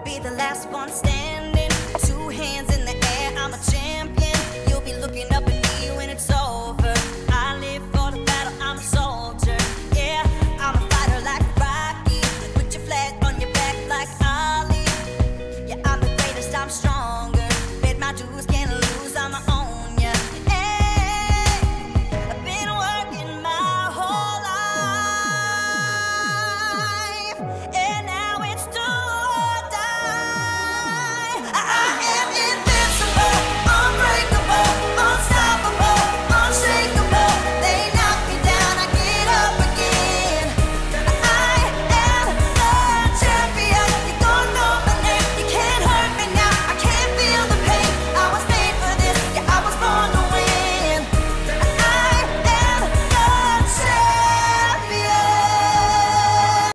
be the last one standing. Two hands in the air, I'm a champion. You'll be looking up